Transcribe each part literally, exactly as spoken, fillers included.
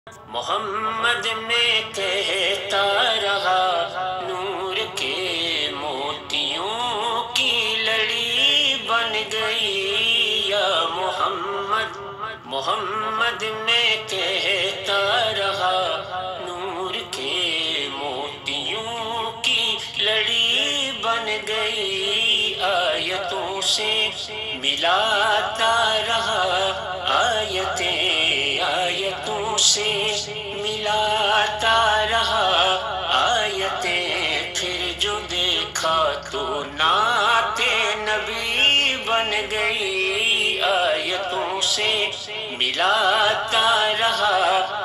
محمد میں کہتا رہا نور کے موتیوں کی لڑی بن گئی یا محمد محمد میں کہتا رہا نور کے موتیوں کی لڑی بن گئی آیتوں سے ملاتا رہا آیتیں آیتوں سے ملاتا رہا آیتیں پھر جو دیکھا تو نعت نبی بن گئی آیتوں سے ملاتا رہا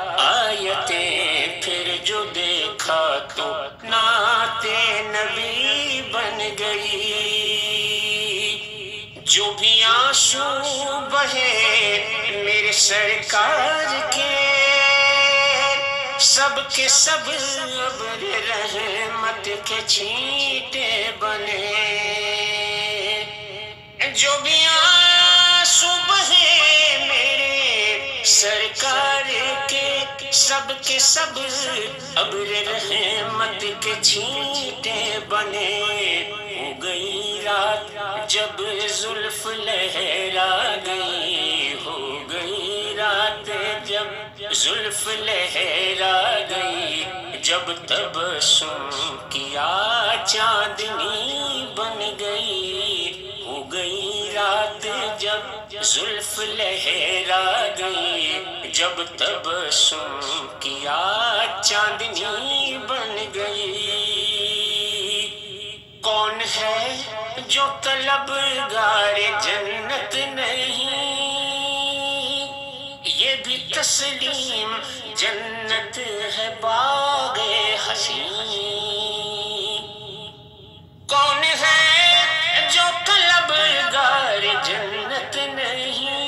آیتیں پھر جو دیکھا تو نعت نبی بن گئی جو بھی آنسو بہے میرے سرکار کے سب کے سب ابر رحمت کے چھینٹے بنے جو بھی آنسو بہے میرے سرکار کے سب کے سب ابر رحمت کے چھینٹے بنے ہو گئی رات جب زلف لہرا گئی ہو گئی رات جب زلف لہرا گئی جب تبسم کیا چاندنی بن گئی ہو گئی رات جب زلف لہرا گئی جب تبسم کیا چاندنی بن گئی کون ہے جو طلبگار جنت نہیں یہ بھی تسلیم جنت ہے باغ حسین کون ہے جو طلبگار جنت نہیں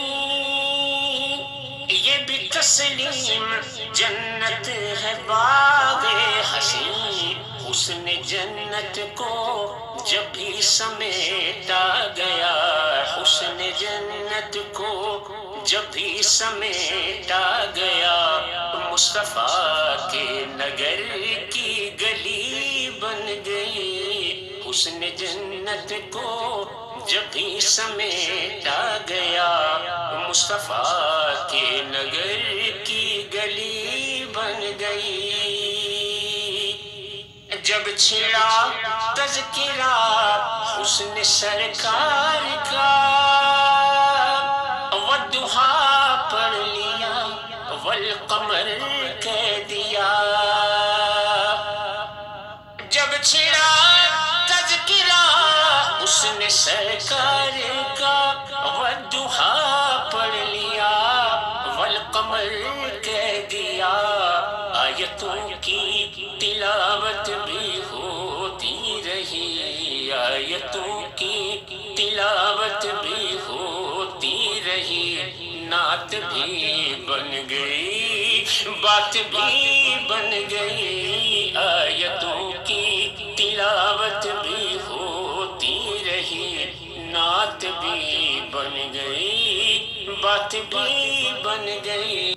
یہ بھی تسلیم جنت ہے باغ حسین حسن جنت کو جب بھی سمیٹا گیا حسن جنت کو جب بھی سمیٹا گیا مصطفیٰ کے نگر کی گلی بن گئی حسن جنت کو جب بھی سمیٹا گیا مصطفیٰ کے نگر کی گلی بن گئی جب چھڑا تذکرہ حسن سرکار کا والضحیٰ پڑھ لیا والقمر کہہ دیا جب چھڑا تذکرہ حسن سرکار کا والضحیٰ پڑھ لیا والقمر کہہ دیا آیتوں کی تلاوت بھی ہوتی رہی آیتوں کی تلاوت بھی ہوتی رہی نعت بھی بن گئی بات بھی بن گئی آیتوں کی تلاوت بھی ہوتی رہی نعت بھی بن گئی بات بھی بن گئی